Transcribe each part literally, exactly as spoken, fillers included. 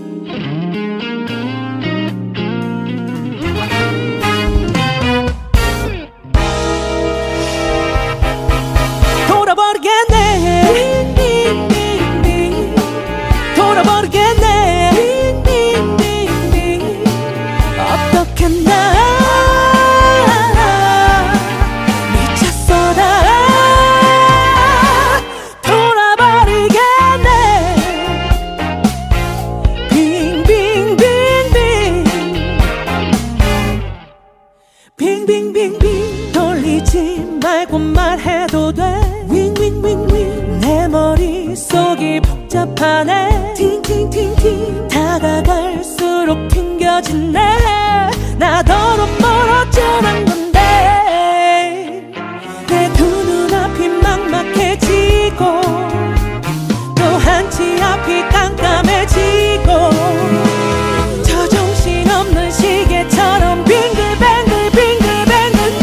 빙빙빙빙 돌리지 말고 말해도 돼. 윙윙윙윙 내 머릿속이 복잡하네. 팅팅팅팅 다가갈수록 튕겨지네. 나더러 멀어져난 건데 내 두 눈앞이 막막해지고 또 한치 앞이 깜깜해지고 저 정신없는 시계처럼 빙글뱅글 빙글뱅글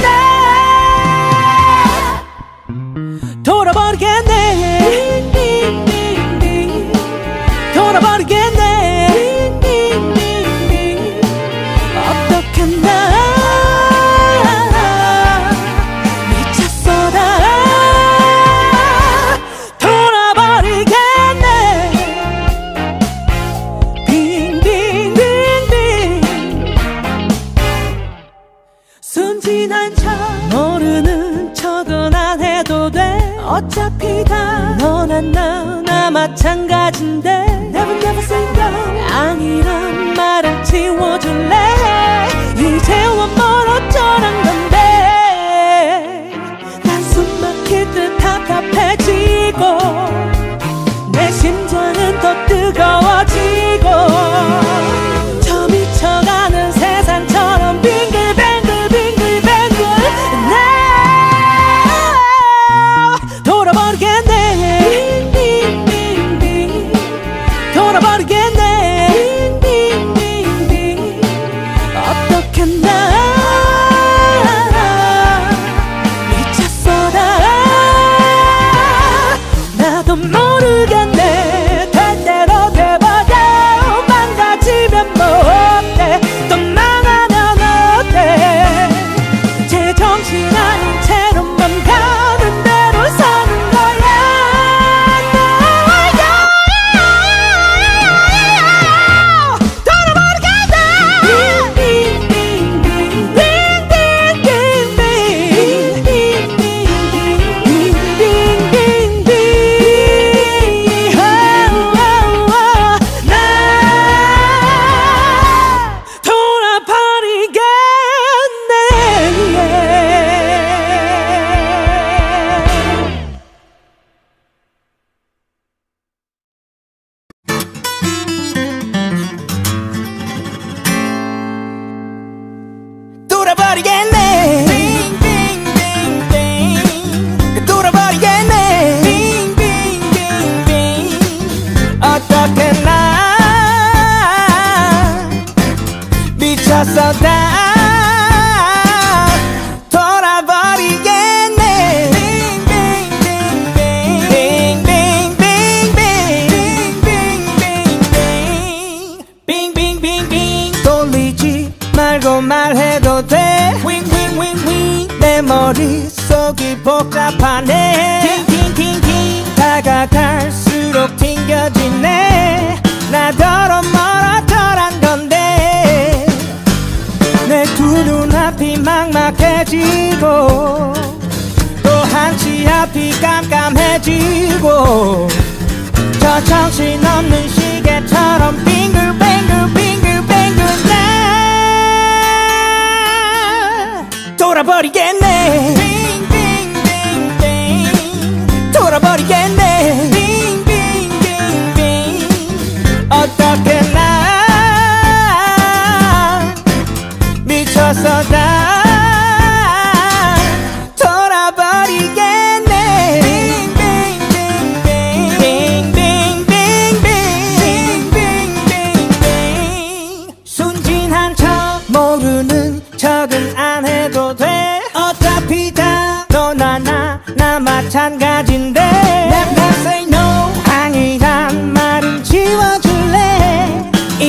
나 돌아버리겠네. 빙빙빙빙 돌아버리겠네. 빙빙빙빙 어떻게 나 미쳤어 다 돌아버리겠네. 빙빙빙빙 순진한 척 모르는 척은 안 해도 돼. 어차피 다 너나 나나 마찬가진데 Never never say no 아니란 말을 지워줄래. 이제와 멀어져난 건데 난 숨막힐 듯 답답해지고 내 심장은 더 뜨거워지고 저 미쳐가는 세상처럼 빙글뱅글 빙글뱅글 나 돌아버리겠네. 빙빙빙빙 돌아버리겠네. 빙빙빙빙 어떻게 나 미쳤어 다 나도 모르겠네. 될 대로 돼버려. 망가지면 뭐어때 또 망하면 어때. 제정신 아닌 채로 맘 가는 대로 사는 거야. 돌아버리겠네. 빙빙빙빙 빙빙빙빙 빙빙빙빙 나 돌아버리겠네. 돌아버리겠네. 빙빙빙빙 돌아버리겠네. 빙빙빙빙 어떻게 나 미쳤어 다 돌아버리겠네. 빙빙빙빙 빙빙빙빙 돌리지 말고 말해도 돼. 윙윙윙윙 내 머릿속이 복잡하네. 팅팅팅팅 다가갈수록 튕겨지네. 나더러 멀어져란 건데 내 두 눈앞이 막막해지고 또 한치 앞이 깜깜해지고 저 정신없는 시계처럼 빙글뱅글 빙글뱅글 나 돌아버리겠네. 빙빙빙빙 돌아버리겠네. 빙빙빙빙 어떻게 나 미쳤어 다 돌아버리겠네. 빙빙빙빙 순진한 척 모르는 척은 안 해도 돼. 어차피 다 너나 나 나 마찬가진데 Never say no 아니란 말은 지워줄래.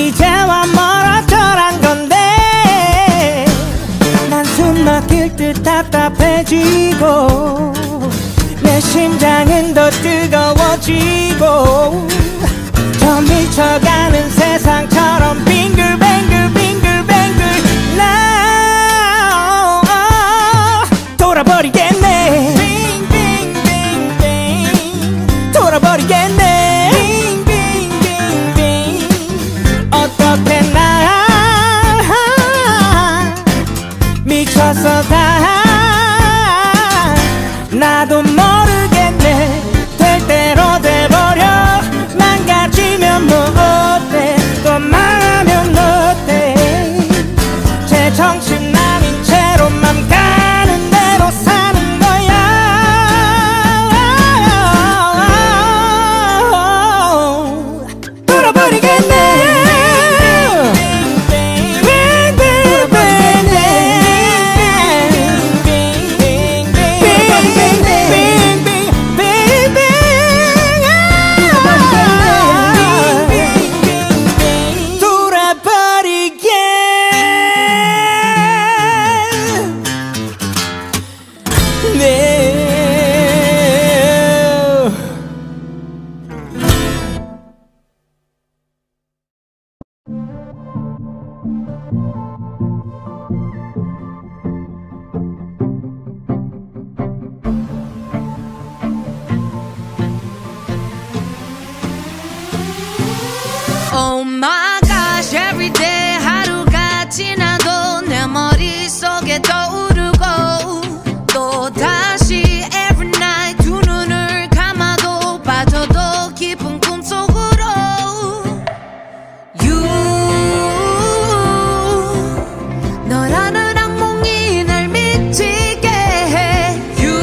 따뜻해지고 내 심장은 더 뜨거워지고 더 미쳐가는 세상처럼 빙글빙글 빙글빙글 나 돌아버리겠네 빙빙빙빙 돌아버리겠네 빙빙빙빙 어떻게 나 미쳐서 다 나도 모르겠네 될 대로 돼버려 망가지면 뭐 어때 또 망하면 어때 제 정신 아닌 채로 맘 가는 대로 사는 거야 돌아버리겠네 Oh my gosh, every day 하루가 지나도 내 머릿속에 떠오르고 또 다시 every night 두 눈을 감아도 빠져도 깊은 꿈속으로 You 너라는 악몽이 날 미치게 해 You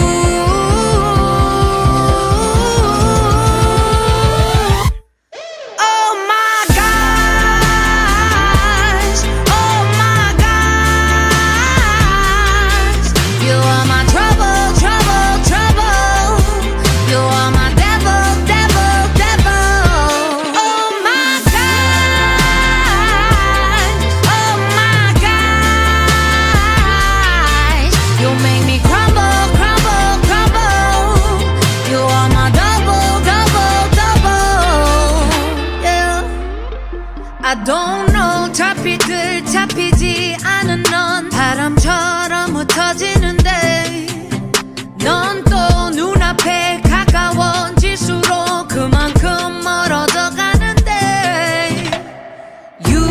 I don't know 잡히들 잡히지 않은 넌 바람처럼 흩어지는데 넌 또 눈앞에 가까워질수록 그만큼 멀어져 가는데 You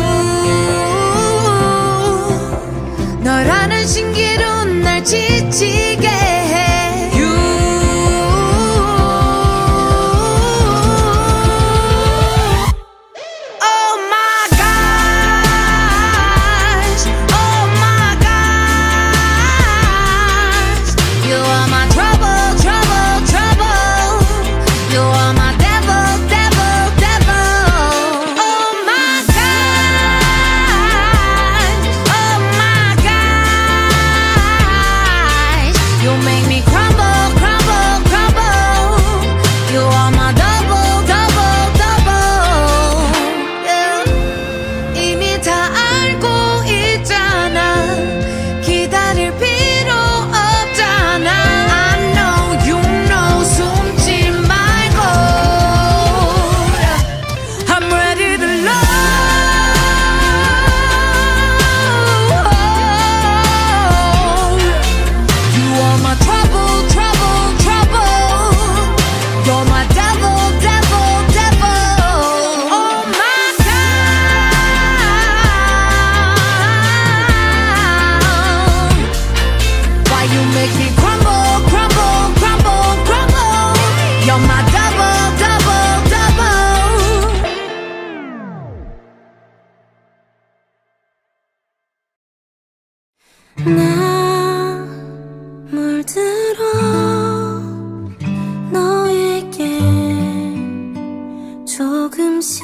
너라는 신기루 날 지치게 해 You 나 물들어 너에게 조금씩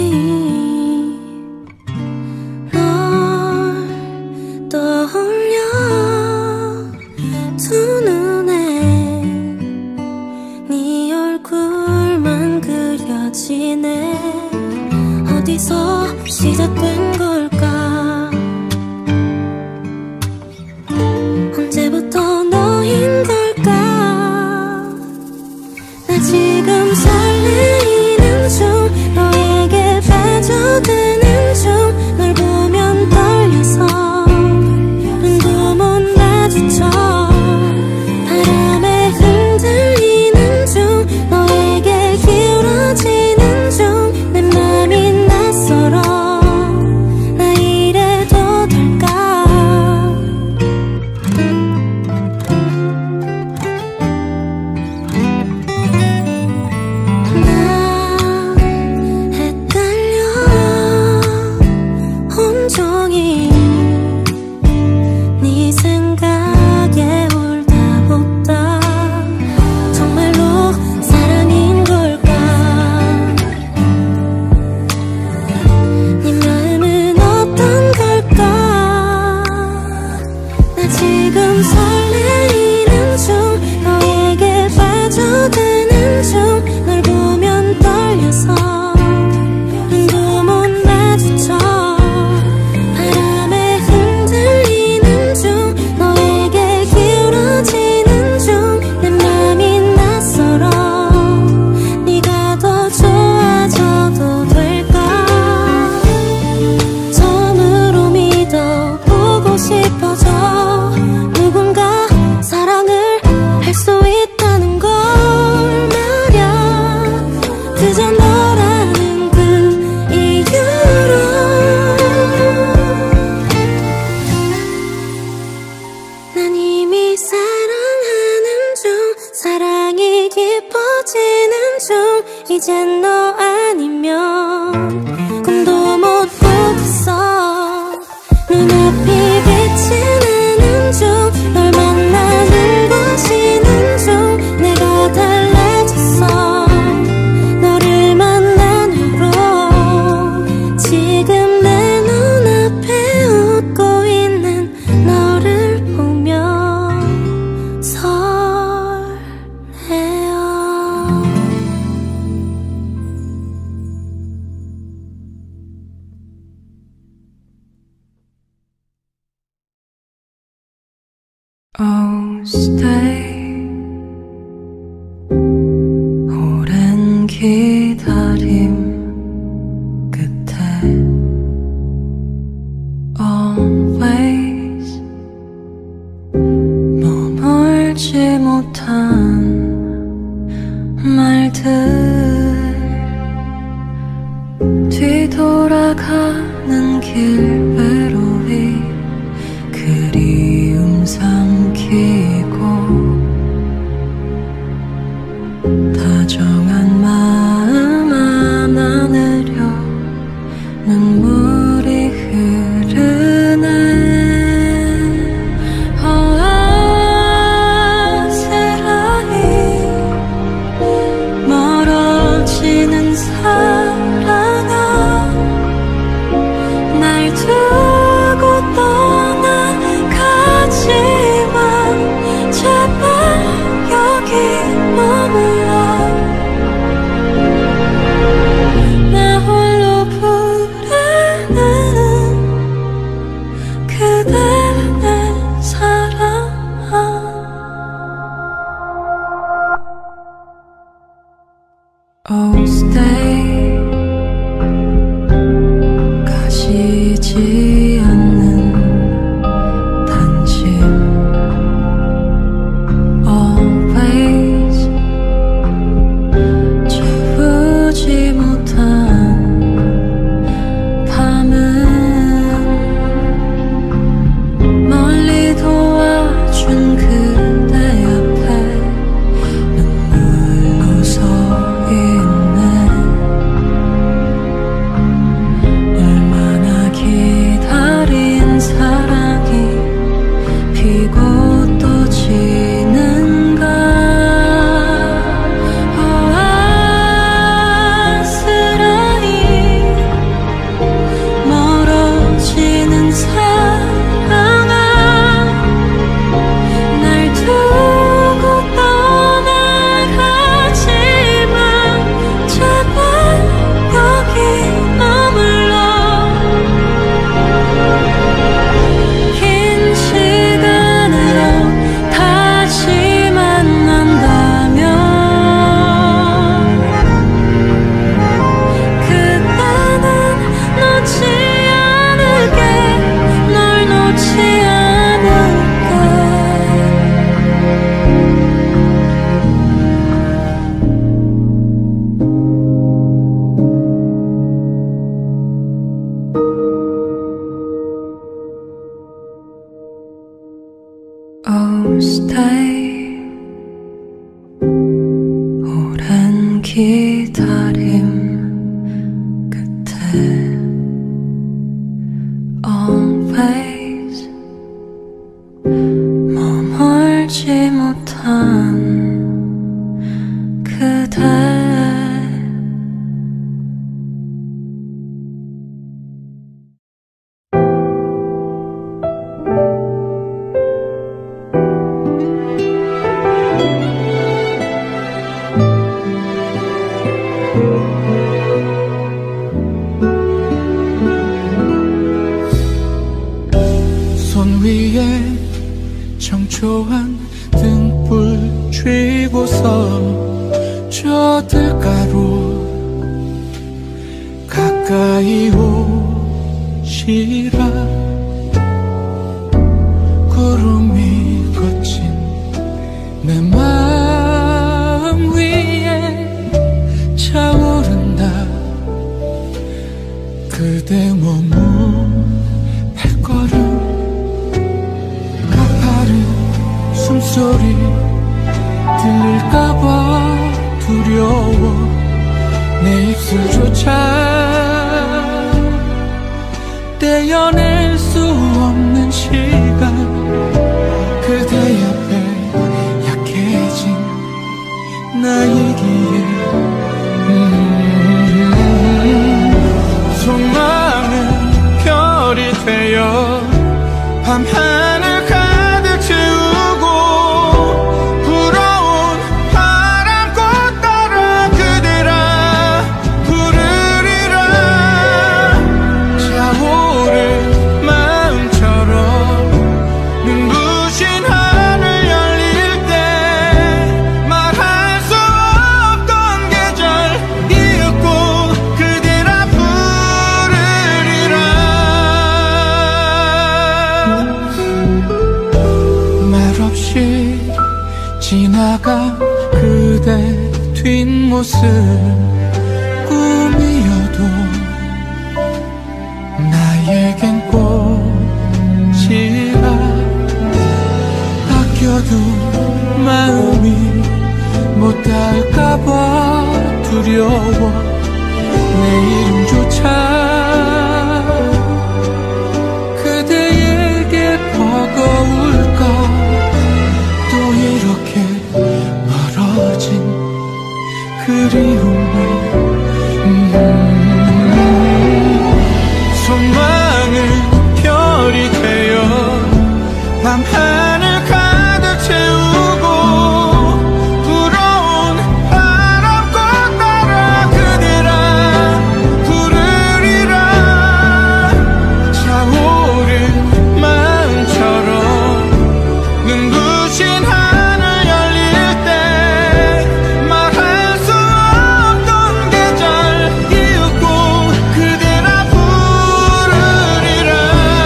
널 떠올려 두 눈에 네 얼굴만 그려지네 어디서 시작된 걸까 언제부터 나 이젠 너 아니면 꿈도 못 꾸겠어. 눈앞이 비치는 중 널 만나는 것이는 중 내가 달라졌어. 너를 만난 후로 지금 내 눈앞에 웃고 있는 너를 보며 설레어. Oh, stay. 오랜 기다림 끝에 always 머물지 못한 말들 뒤돌아가는 길 외로이 그리움 삼키고 다정한 마음 안아내려 눈물이 흐르네. 어아스라이 멀어지는 사랑아 날 두고 떠나가지만 제발 여기 머물러. 나 홀로 부르는 그대 내 사랑. Oh, stay. 가시지 않는 단심 always 채우지 못한 밤은 멀리 도와준 그대 앞에 눈물로 서 있네. 얼마나 기다린 사랑이 피고 또 지는가. 어아스라이 멀어지는 사랑아 날 두고 떠나가지만 제발 여기 머물러. 긴 시간으로 다시 만난다면 그때는 놓지 않을게. 널 놓지 않을게. Oh, stay. 오랜 기다림 끝에 always 머물지 못한 그대. 손 위에 청초한 등불 쥐고서 저 들가로 가까이 오시라. 구름이 거친 내 마음 위에 차오른다. 그대 머문 발걸음 가파른 숨소리 들릴까봐 두려워 내 입술조차 떼어낼 수 없는 시간 그대 옆에 약해진 나이기에 음, 속마음은 별이 되어 밤하늘 가득 채우고 부러운 바람꽃 따라 그대라 부르리라 차오른 마음처럼 눈부신 하늘 열릴 때 말할 수 없던 계절 이윽고 그대라 부르리라 말없이 지나가 그대 뒷모습 꿈이어도 나에겐 꽃이라 아껴둔 마음이 못 닿을까봐 두려워 내 이름조차 그대에게 버거울까 또 이렇게 멀어진 그리움을 음, 속마음은 별이 되어 밤하늘 가득 채우고 부러운 바람꽃 따라 그대라 부르리라 차오른 마음처럼 눈부신 하늘 열릴 때 말할 수 없던 계절 이윽고 그대라 부르리라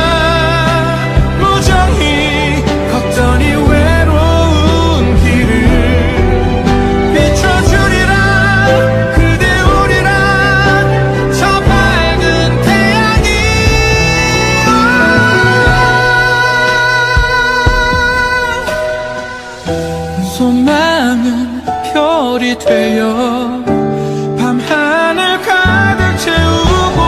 무정히 걷던 이 외로운 길을 비춰주리라 그대 오리라 저 밝은 태양이 속마음은 별이 되어 밤하늘 가득 채우고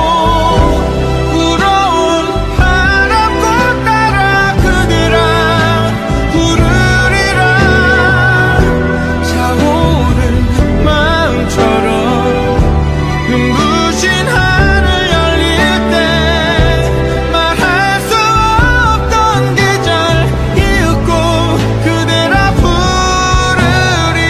부러운 바람꽃 따라 그대라 부르리라 차오른 마음처럼 눈부신 하늘 열릴 때 말할 수 없던 계절 이윽고 그대라 부르리라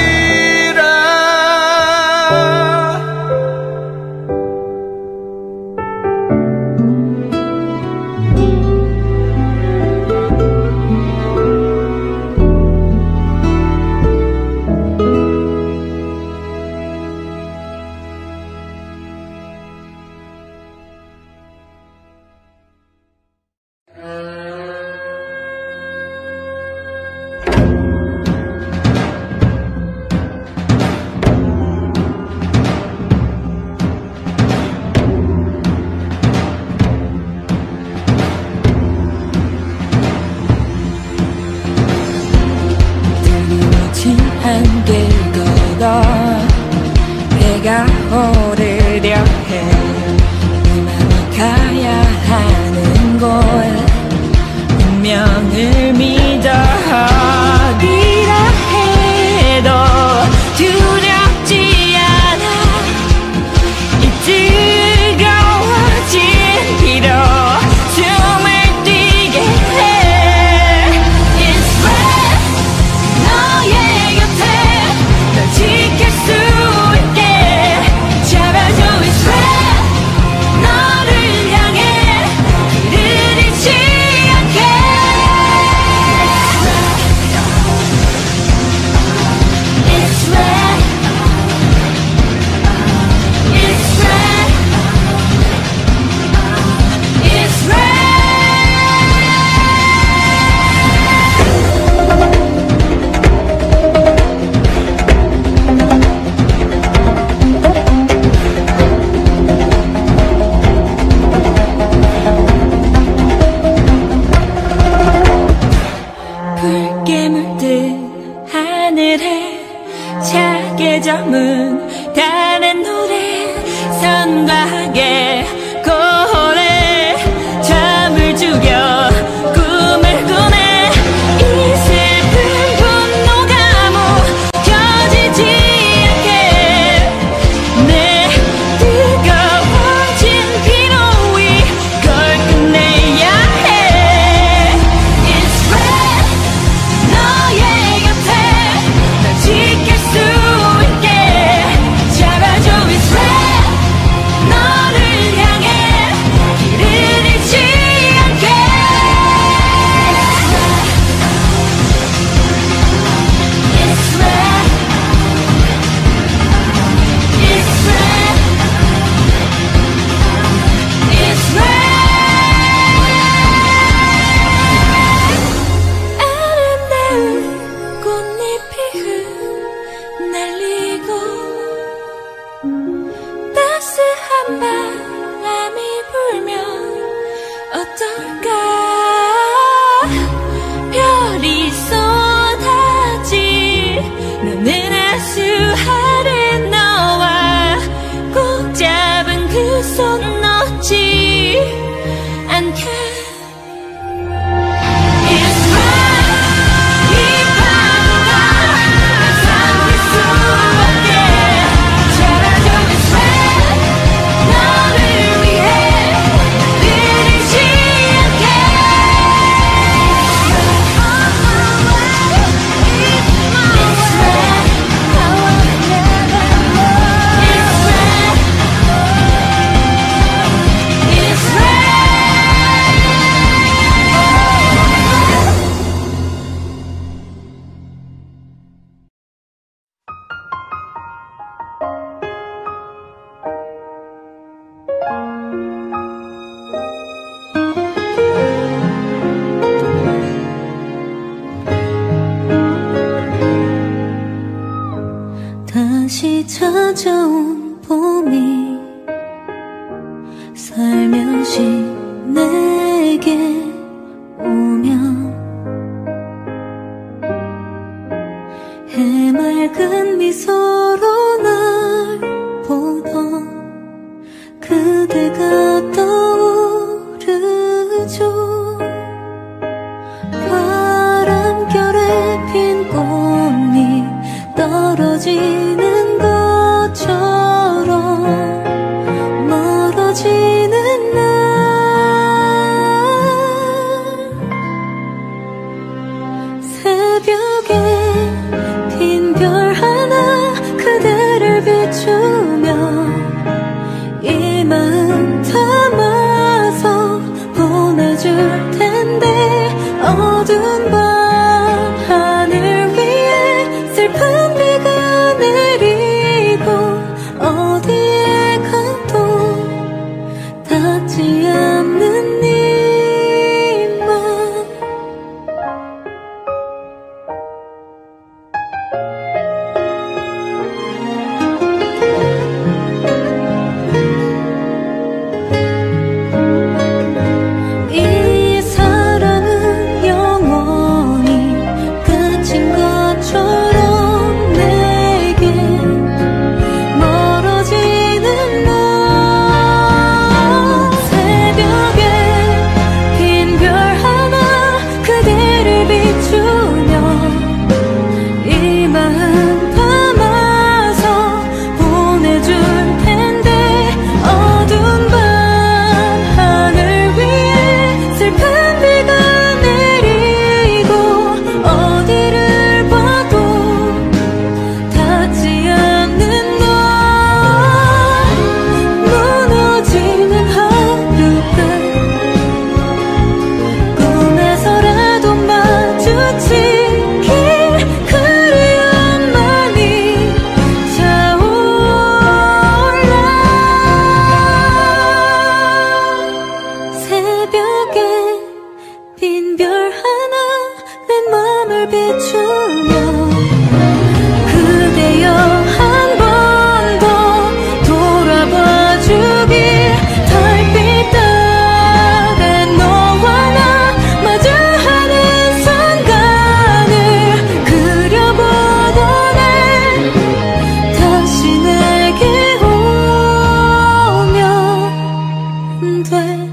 긴 한길 걸어 해가 오르려 해 내 맘이 가야 하는 곳 운명을 믿어 어디라 해도 두렵지 않아 이 뜨거워진 피로 숨을 뛰게 해 It's red 너의 곁에 널 지킬 수 있게 잡아줘 It's red 너를 향해 길을 잃지 않게 손 놓지 않게. It's right. 이 파도가 날 삼킬 수밖에. 잘하죠. It's right. 너를 위해 느리지 않게. It's right. I wanna never more. It's right. It's right. 다시 찾아온 봄이 살며시 내게 오면 해맑은 미소로 날 보던 그대가 떠오르죠. 바람결에 핀 꽃잎 떨어지는 것처럼 멀어지는 날. 새벽에 빈 별 하나 그대를 비추며 이 마음 담아서 보내줄 텐데 어두운 밤 하늘 위에 슬픈 비가 내리고 어디에 가도 닿지 않는 이 맘. 이 사랑은 영원히 끝인 것처럼 내게 멀어지는 날. 새벽에 빈 별 하나 그대를 비추며 이 마음 담아서 보내줄 텐데 어두운 밤 하늘 위에 슬픈 비가 내리고 어디를 봐도 닿지 않는 널. 무너지는 하루가 꿈에서라도 마주치길 그리움만이 차올라. 새벽에 빈 별 하나 내 맘을 비추며 그대여 한 번 더 돌아봐 주길. 달빛 아래 너와 나 마주하는 순간을 그려보던 해 다시 내게 오면 돼.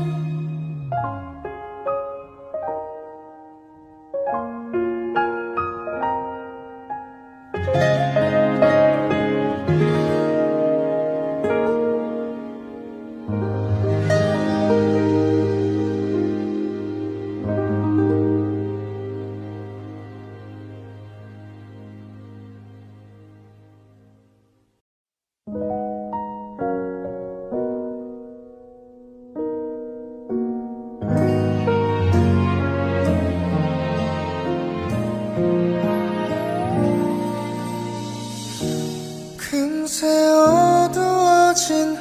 금세 어두워진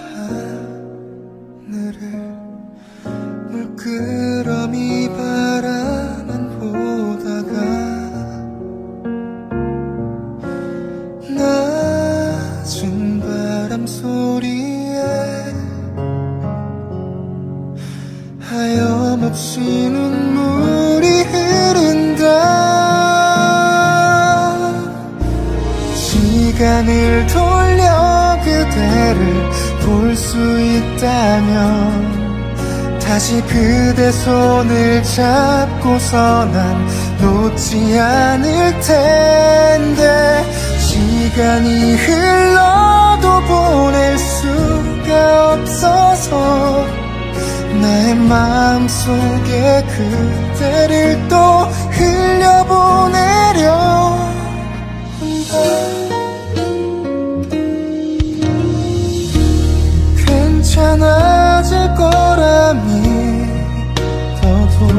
하늘을 물끄러미 바라만 보다가 낮은 바람 소리에 하염없이 눈물이 흐른다. 시간을 돌려 그대를 볼 수 있다면 다시 그대 손을 잡고서 난 놓지 않을 텐데 시간이 흘러도 보낼 수가 없어서 나의 마음속에 그대를 또 흘려보내려 한다. 괜찮아질 거라 믿어도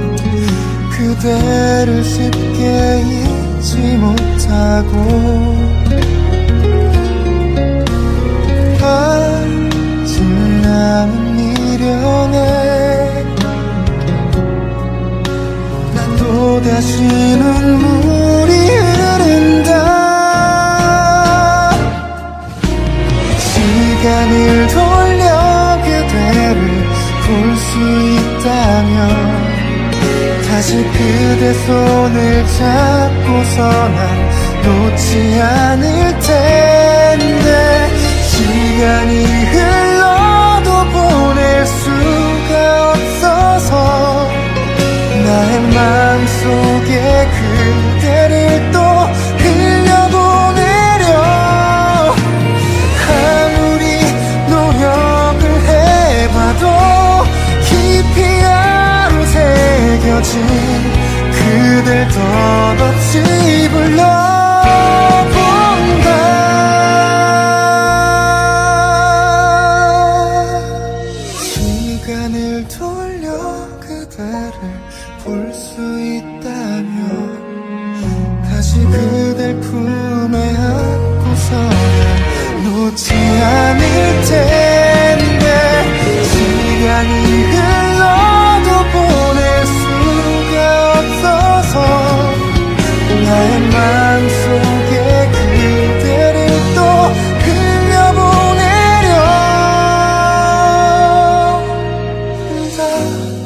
그대를 쉽게 잊지 못하고 아직 남은 미련에 난 또다시 눈물이 흐른다. 시간을 돌려 그대를 볼 수 있다면 다시 그대 손을 잡고서 난 놓지 않을 텐데 시간이 흘러도 보낼 수가 없어서 나의 마음속에 그대를 또 흘려보내려 아무리 노력을 해봐도 깊이 아로새겨진 그댈 덧없이 불러본다. 시간을 돌려 그대를 볼 수 있다면 다시 그댈 품에 안고서야 놓지 않을 텐데 시간이 흘러도 보낼 수가 없어서 나의 마음속에 그대를 또 흘려보내려 한다.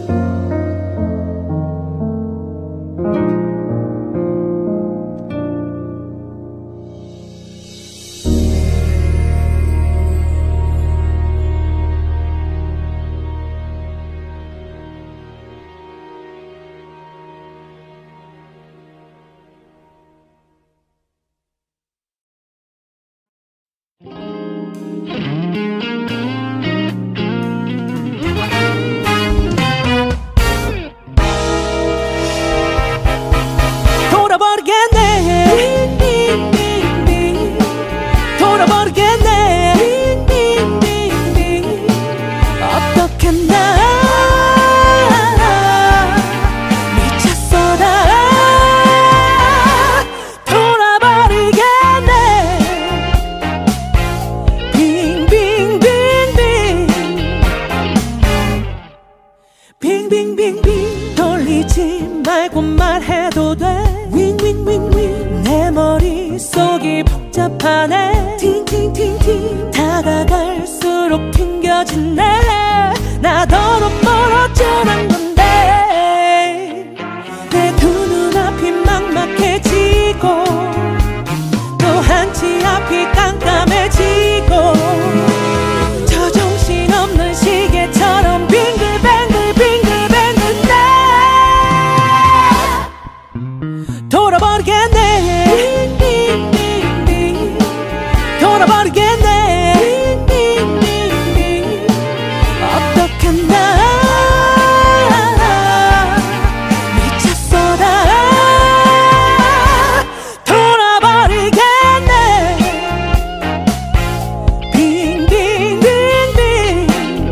빙빙빙빙 돌리지 말고 말해도 돼 윙윙윙윙 내 머릿속이 복잡하네 팅팅팅팅 다가갈수록 튕겨지네 나더러 멀어져난 건데 내 두 눈앞이 막막해지고 또 한치 앞이 깜깜해지고 저 정신없는 시계처럼 빙글뱅글 빙글뱅글 나 돌아버리겠네 돌아버리겠네 어떻게 나 미쳤어 다 돌아버리겠네 빙빙빙빙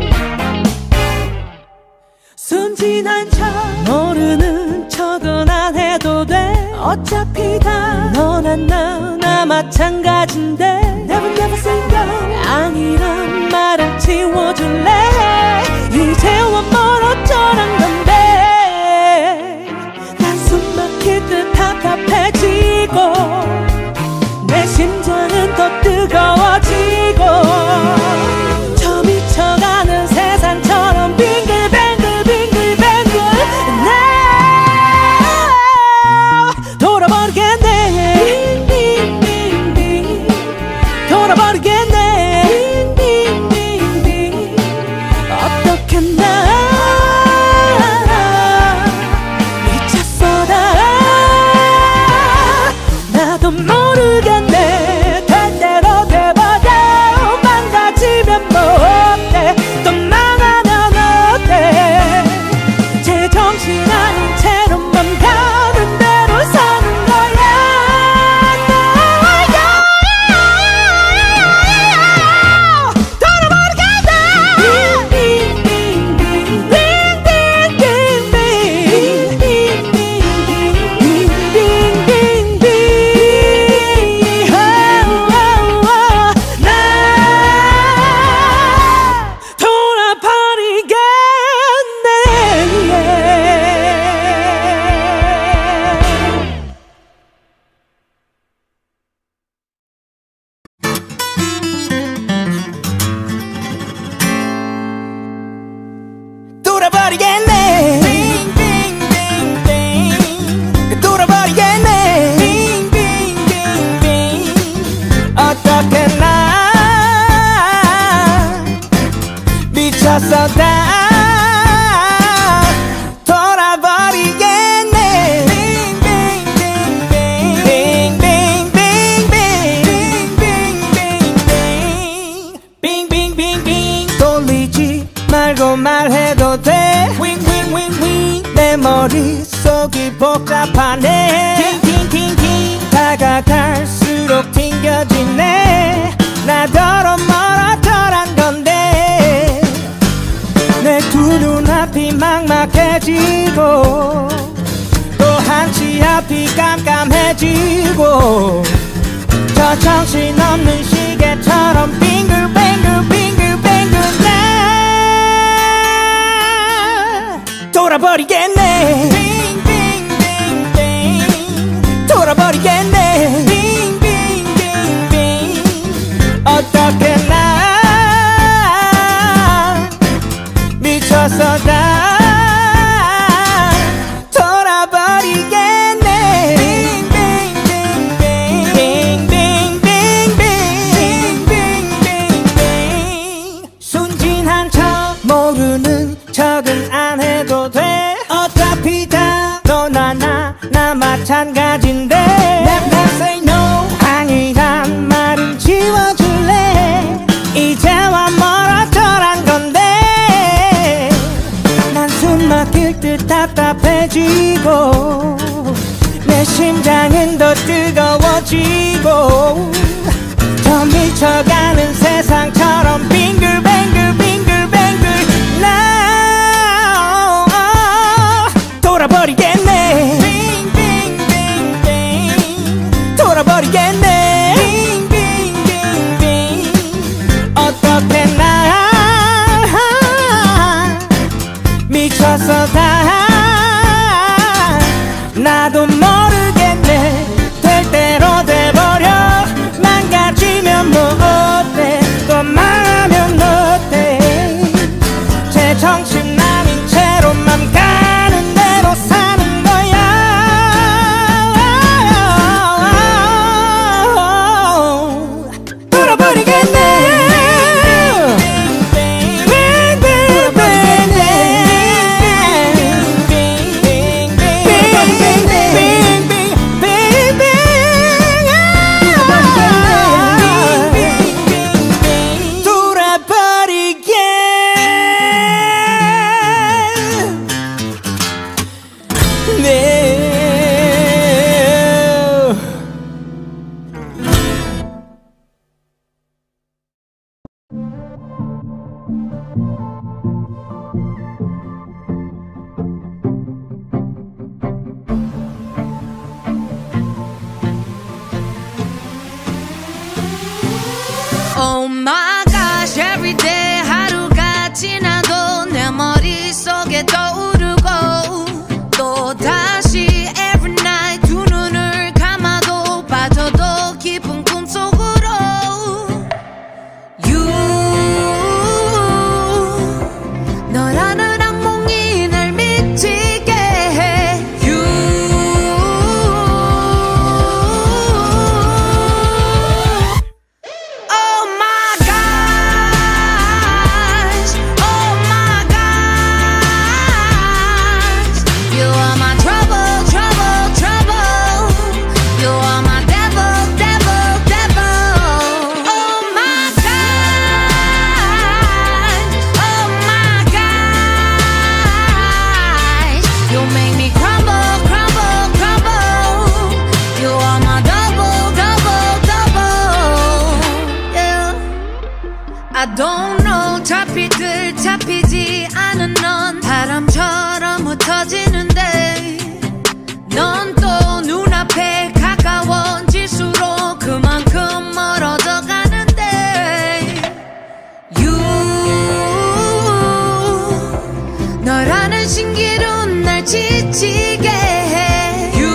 순진한 척 모르는 척은 안 해도 돼 어차피 다 너나 나나 마찬가진데 Never never say no 아니란 말을 지워줄래 이제와 멀어져란 건데 난 숨막힐 듯 답답해지고 내 심장은 더 뜨거워지고 저 미쳐가는 세상처럼 빙글뱅글 빙글뱅글 나 돌아버리겠네 돌아버리겠네 돌아버리겠네. 빙빙빙빙 돌아버리겠네. 빙빙빙빙 어떻게 나 미쳤어 다 돌아버리겠네. 빙빙빙빙빙 빙빙빙빙 돌리지 말고 말해도 돼. 윙윙윙윙 내 머릿속이 복잡하네. 팅팅팅팅 다가갈수록 튕겨지네. 나더러 멀어져란 건데 내 두 눈앞이 막막해지고 또 한치 앞이 깜깜해지고 저 정신없는 시계처럼 빙글빙글 빙글빙글 나 돌아버리겠네. 빙빙빙빙 돌아버리겠네. 빙빙빙빙 어떻게 나 미쳐서 다 돌아버리겠네. 빙빙빙빙빙빙빙빙빙 순진한 척 모르는 척은 안 해도 돼. 어차피 다 너나 나 나 마찬가지인데. Never say no 아니란 말은 지워줄래. 이제와 멀어져란 건데 난 숨 막힐 듯 답답해지고 내 심장은 더 뜨거워지고 더 미쳐가는 세상처럼 빙글빙글 빙글빙글 나 돌아버리겠네. 빙빙빙빙 돌아버리겠네. 빙빙빙빙 어떻게 나 미쳐서 다 나도 모르겠네. 될 대로 돼버려. 망가지면 뭐 어때. 또 망하면 어때. 제정신 아닌 채로 맘 가는 대로 사는 거야. 돌아버리겠네. Oh my gosh, every day 하루가 지나도 내 머릿속에 떠오르고 또 다시 every night 두 눈을 감아도 빠져도 깊은 꿈속으로 You 너라는 악몽이 날 미치게 해 You Oh my gosh, oh my gosh, you are my trouble, trouble, trouble. You are my devil, devil, devil. Oh my gosh, oh my gosh, you make me crumble, crumble, crumble. You are my double, double, double. Yeah. I don't know 잡히들 잡히지 않은 넌 바람처럼 흩어지는데 넌 또 눈앞에 가까워질수록 그만큼 멀어져 가는데 You 너라는 신기루 날 지치게 해 You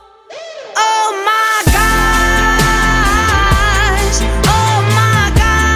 Oh my gosh, oh my gosh,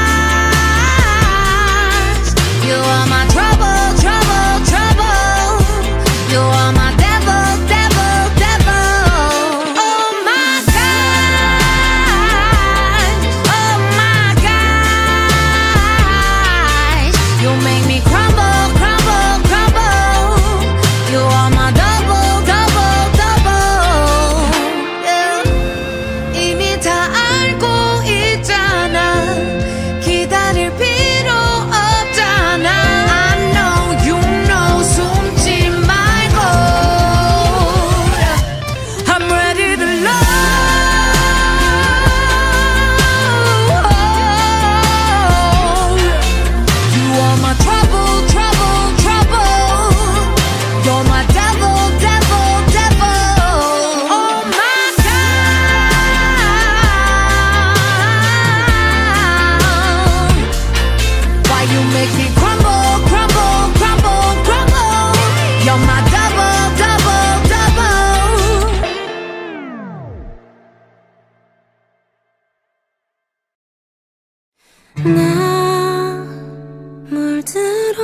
나 물들어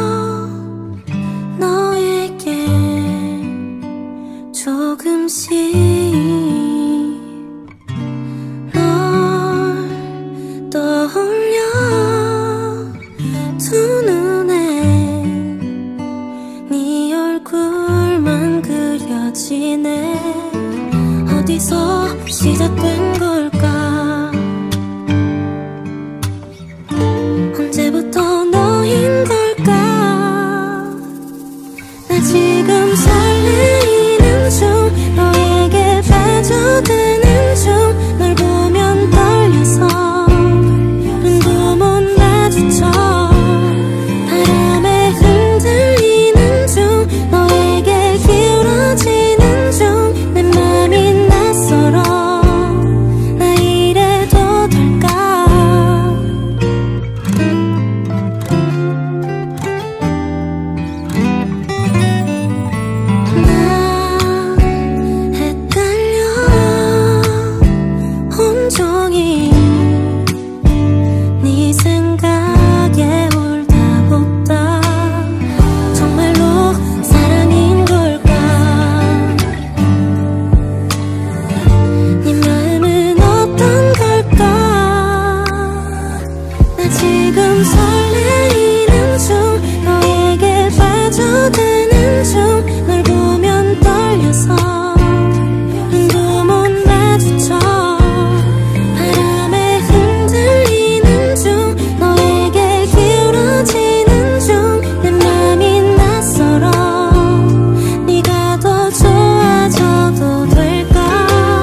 너에게 조금씩 널 떠올려 두 눈에 네 얼굴만 그려지네. 어디서 시작된 걸까? 언제부터 너인 걸까? 나 지금 설레이는 중 너에게 빠져드는 중 널 보면 떨려서 눈도 못 마주쳐 바람에 흔들리는 중 너에게 기울어지는 중 내 맘이 낯설어 나 이래도 될까? 나 헷갈려 온종일 네 생각에 울다 보다 정말로 사랑인 걸까? 네 마음은 어떤 걸까? 나 지금 설레이는 중 너에게 빠져드는 중 널 보면 떨려서 눈도 못 마주쳐 바람에 흔들리는 중 너에게 기울어지는 중 내 맘이 낯설어 네가 더 좋아져도 될까?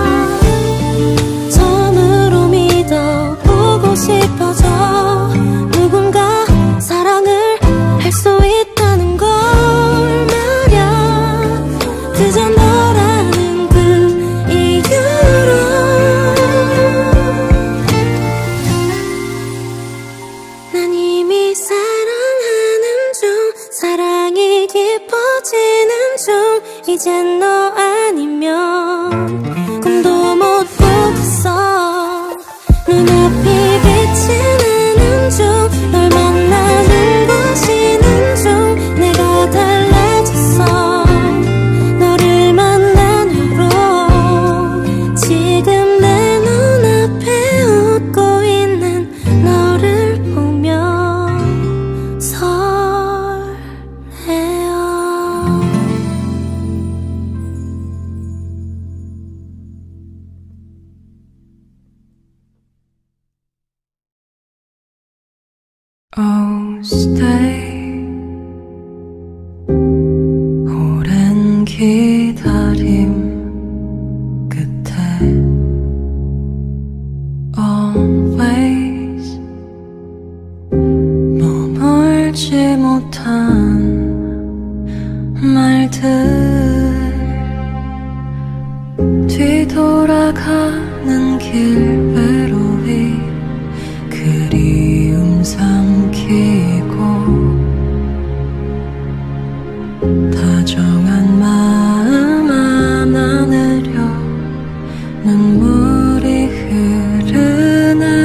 처음으로 믿어보고 싶어져 누군가 사랑을 할 수 있다는 걸 말야. 그저 너라는 그 이유로 난 이미 사랑하는 중 사랑이 깊어지는 중 이젠 너 아니면 꿈도 못 꾸겠어. 눈앞이 빛이 나는 중 널 만나는 것이는 중 내가 달라졌어 너를 만난 후로 지금 내 눈앞에 웃고 있는 너를 보며 설레어. Oh, stay. 오랜 기다림 끝에 always 머물지 못한 말들 뒤돌아가는 길 외로이 그리움 삼키고 다정한 마음 안아내려 눈물이 흐르네.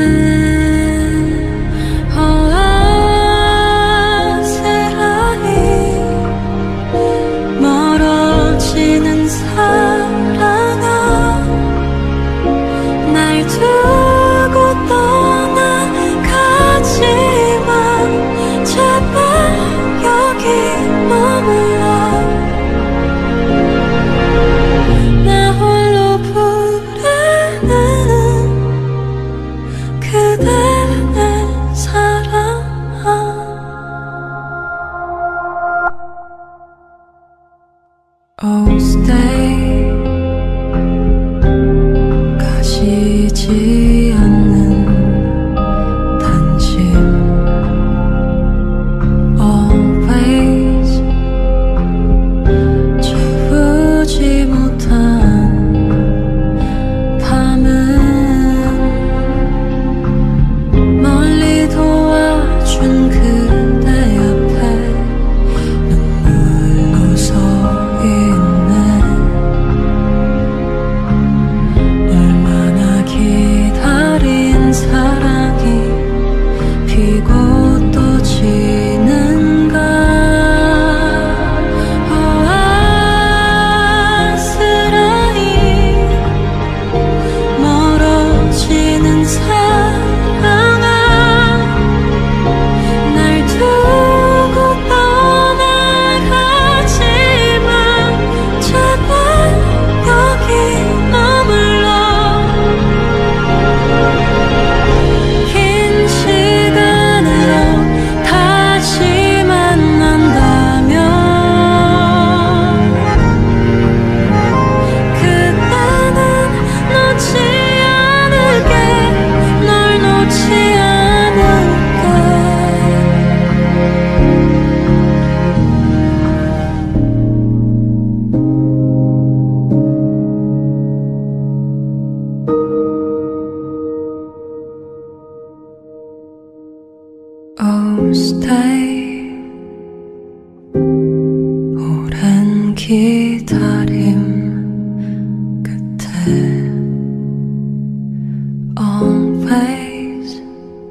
stay. 오랜 기다림 끝에 always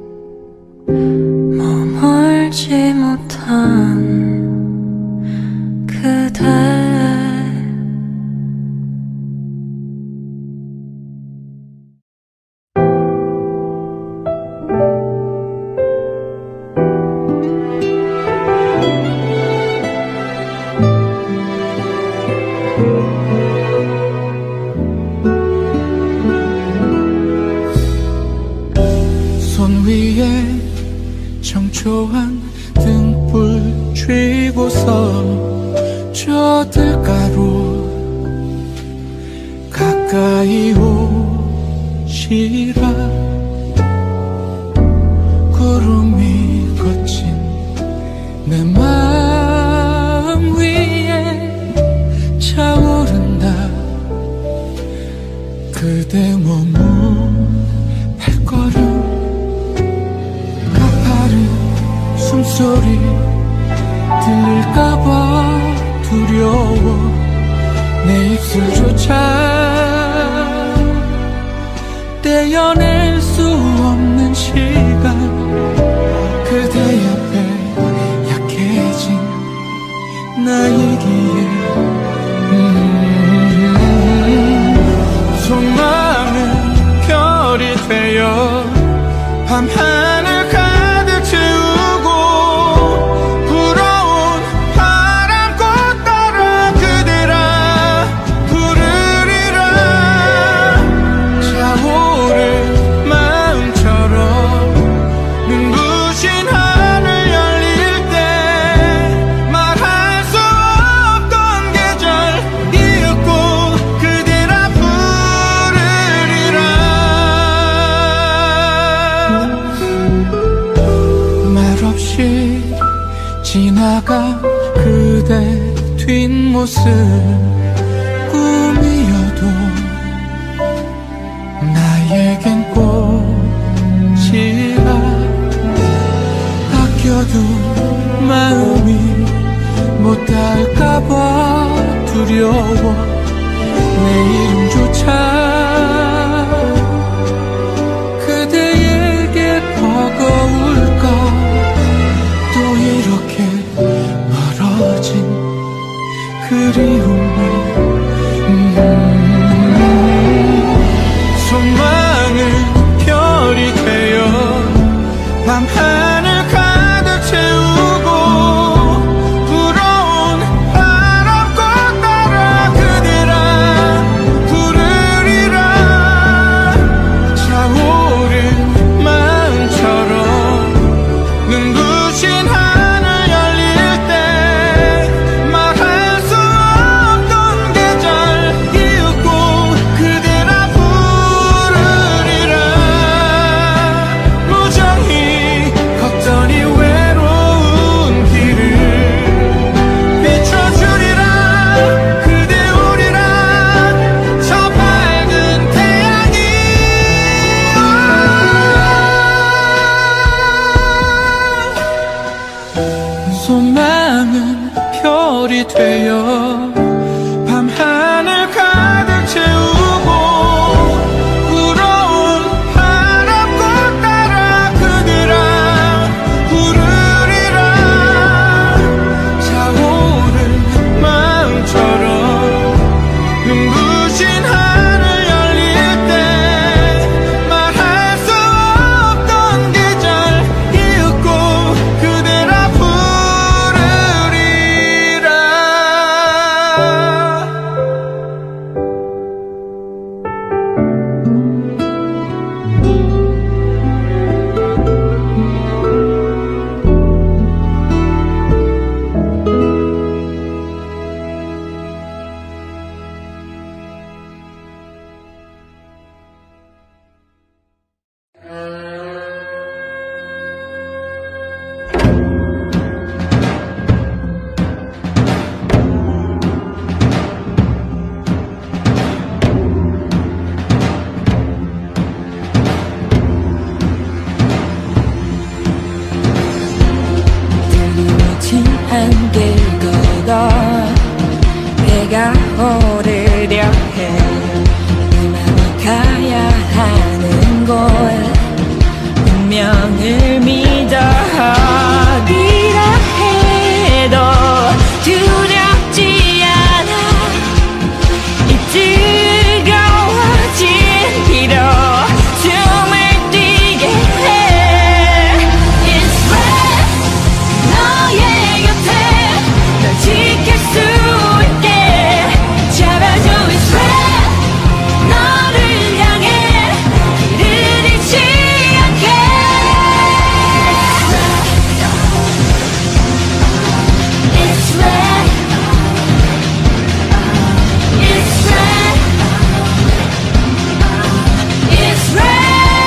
머물지 못한 그대. 손 위에 청초한 등불 쥐고서 저 들가로 가까이 오시라. 구름이 거친 내 마음 위에 차오른다. 그대 머문 발걸음 가파른 숨소리 들릴까봐 두려워. 내 입술조차 떼어낼 수 없는 시간. 그대 옆에 약해진 나이기에 음, 속마음은 별이 되어 밤하늘 가득 채우고 불어온 바람꽃 따라 그대라 부르리라. 차오를 마음처럼 눈부신 하늘 열릴 때 말할 수 없던 계절 이윽고 그대라 부르리라. 말없이 지나가 그대 뒷모습 꿈이어도 나에겐 꽃이라. 아껴둔 마음이 못 닿을까봐 두려워. 내 이름조차 그대에게 버거울까. 또 이렇게 멀어진 그리움을 음, 속마음은 별이 되어 밤하늘 가득 채우고 불어온 바람꽃 따라 그대라 부르리라. 차오른 마음처럼 눈부신 하늘 열릴 때 말할 수 없던 계절 이윽고 그대라 부르리라. 무정히 걷더니 외로운 길을 비춰주리라. 그대 오리라. 저 밝은 태양이 속마음은 별이 되어 밤하늘 가득 채우고 불어온 바람꽃 따라 그대라 부르리라. 차오른 마음처럼 눈부신 하늘 열릴 때 말할 수 없던 계절 이윽고 그대라 부르리라. 오르려 해. 내 맘이 가야 하는 곳 운명을 믿어. 어디라 해도 두렵지 않아. 이 뜨거워진 피로 숨을 뛰게 해. It's red. 너의 곁에 널 지킬 수 있게 잡아줘. It's red. 너를 향해 길을 잃지 않게. It's red. It's red. It's red.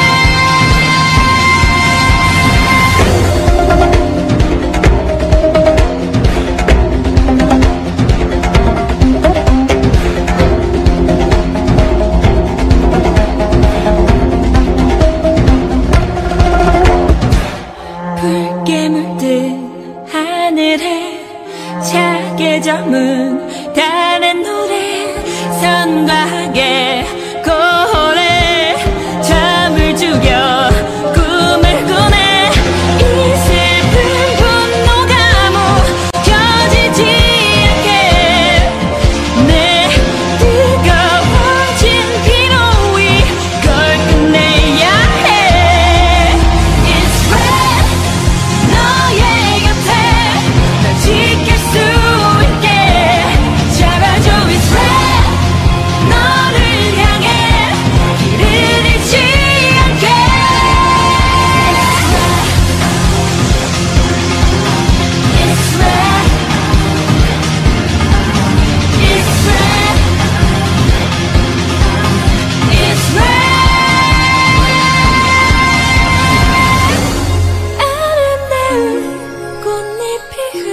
붉게 물든 하늘에 차게 저문 다른 노래. 선과하게 고래 잠을 죽여 꿈을 꾸네. 이 슬픈 분노가 묻혀지지 않게 내 뜨거워진 피로 이걸 끝내야 해. It's red. 너의 곁에 널 지킬 수 있게 잡아줘. It's red. 너를 향해 길을 잃지 않게. It's red. It's red. It's red. 아름다운 꽃잎이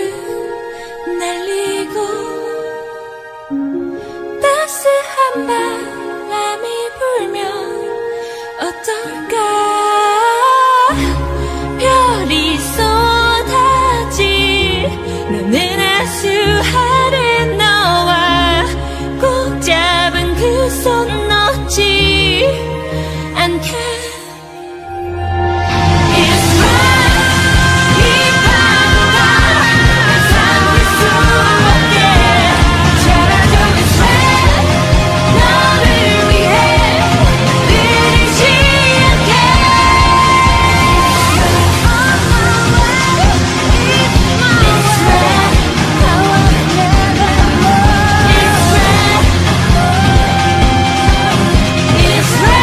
흩날리고 따스한 바람이 불면 어떨까. 별이 쏟아질 너는 아수하는 너와 꼭 잡은 그 손 놓지 않게. It's red. 이 파도가 날 삼킬 수 없게 잡아줘. It's red. 너를 위해 느리지 않게. It's red. I wanna never more. It's red. It's red.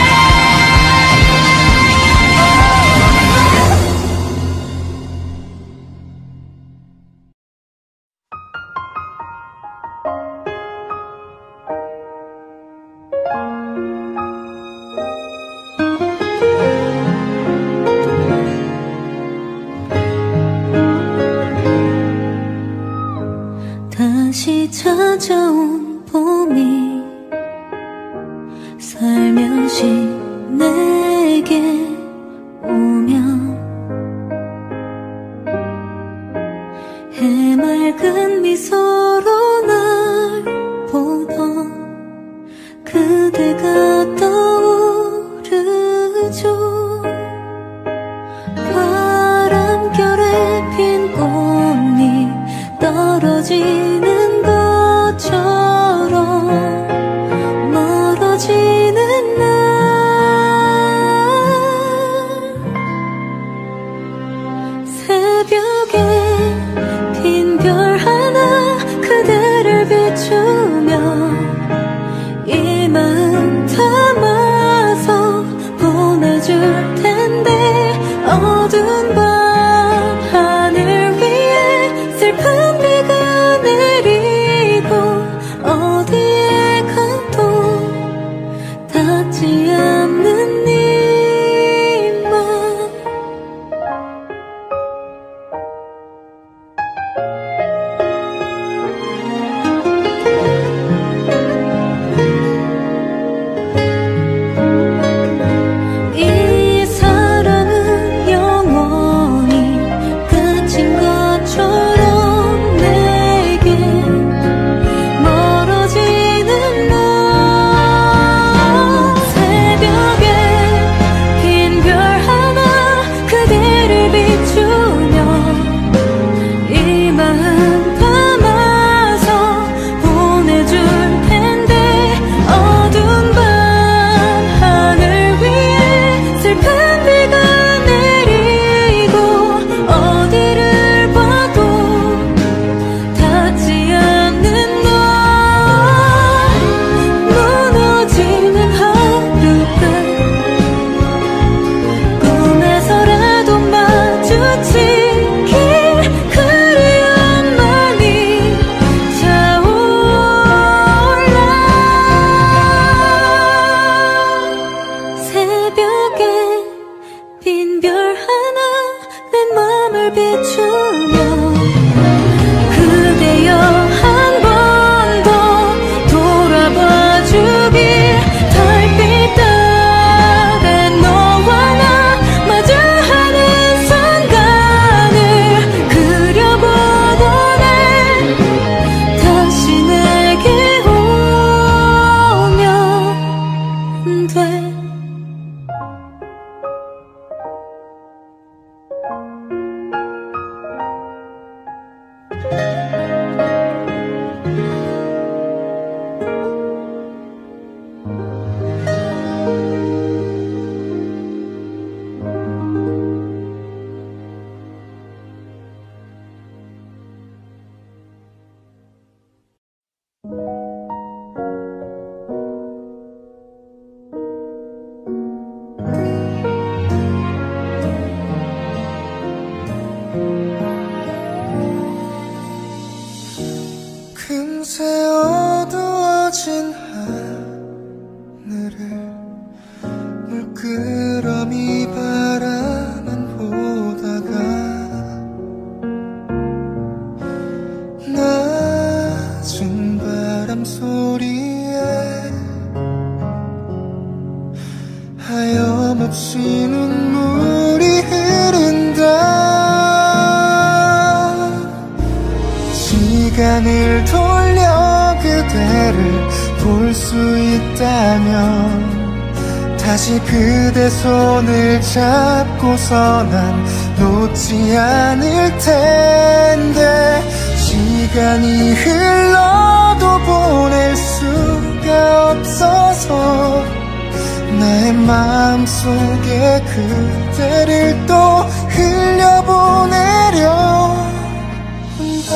다시 찾아온 봄이 살며시 내게 오면 해맑은 미소로 날 보던 그대가 떠오르죠. 바람결에 핀 꽃잎 떨어지는 것처럼 멀어지는 날. 새벽에 빈 별 하나 그대를 비추며 이 마음 담아서 보내줄 텐데. 어두운 밤 하늘 위에 슬픈 비가 내려 그대를 비추며 그대여 한 번 더 돌아봐 주길 달빛 아래 너와 나 마주하는 순간을 그려보던 해 다시 내게 오면 돼. 금세 어두워진 하늘을 물끄러미 바라만 보다가 낮은 바람 소리에 하염없이 눈물이 흐른다. 시간을 돌려 그대를 볼 수 있다면 다시 그대 손을 잡고서 난 놓지 않을 텐데 시간이 흘러도 보낼 수가 없어서 나의 마음속에 그대를 또 흘려보내려 한다.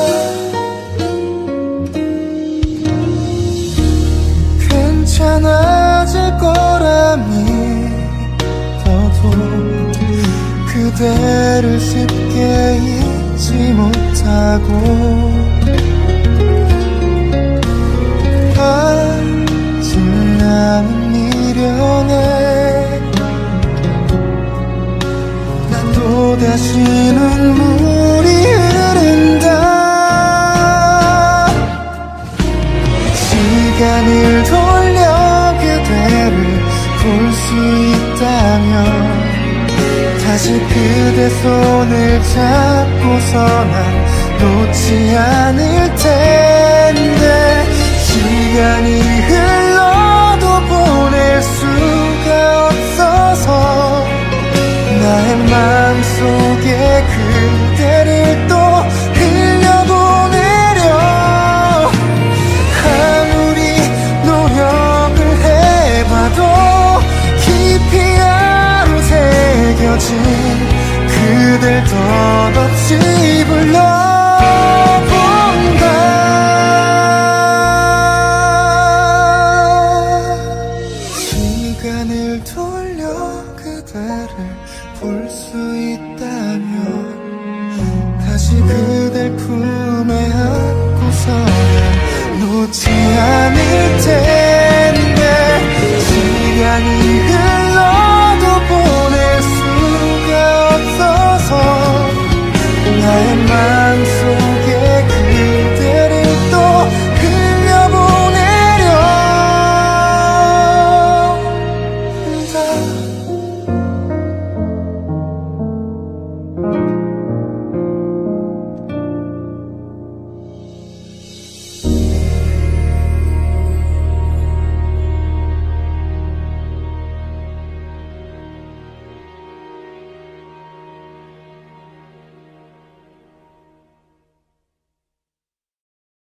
괜찮아질 거라 믿어도 그대를 쉽게 잊지 못하고 아직 남은 미련에 난 또다시 눈물이 흐른다. 시간을 돌려 그대를 볼 수 있다면 다시 그대 손을 잡고서 난 놓지 않을 텐데 시간이 흘러도 보낼 수가 없어서 나의 마음속에 그대를 또 흘려보내려 아무리 노력을 해봐도 깊이 아로새겨진 그댈 덧없이 불러본다. 시간을 돌려 그대를 볼 수 있다면 다시 그댈 품에 안고서 놓지 않을 테